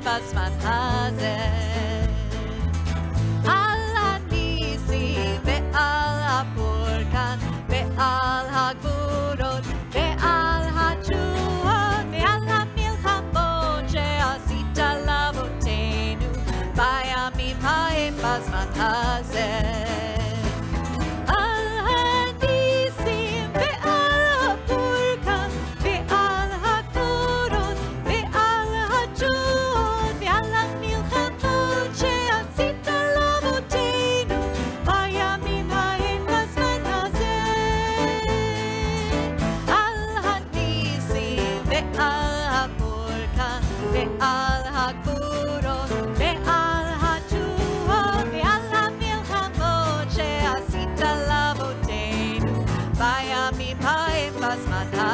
בזמן הזה. על הניסים ועל הפורקן ועל הגבורות ועל התשועות ועל המלחמות שעשית לאבותינו בימים ההם בזמן הזה. ועל הגבורות ועל התשועות ועל המלחמות שעשית לאבותינו בימים ההם בזמן